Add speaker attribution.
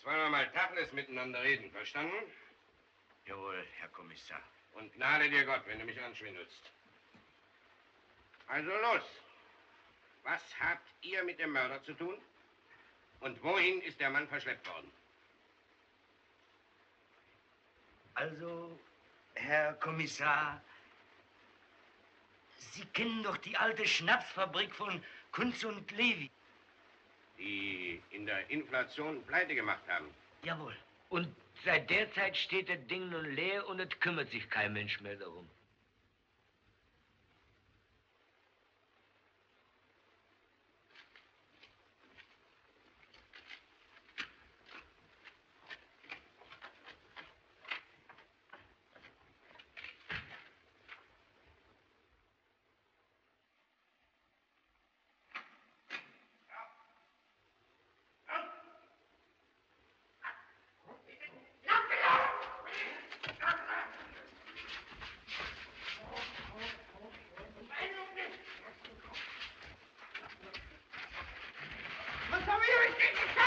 Speaker 1: Jetzt wollen wir mal Tacheles miteinander reden, verstanden?
Speaker 2: Jawohl, Herr Kommissar.
Speaker 1: Und gnade dir Gott, wenn du mich anschwindelst. Also los. Was habt ihr mit dem Mörder zu tun? Und wohin ist der Mann verschleppt worden?
Speaker 2: Also, Herr Kommissar, Sie kennen doch die alte Schnapsfabrik von Kunz und Levi.
Speaker 1: Die in der Inflation pleite gemacht haben.
Speaker 3: Jawohl. Und seit der Zeit steht das Ding nun leer und es kümmert sich kein Mensch mehr darum.
Speaker 4: Was haben wir euch denn getan?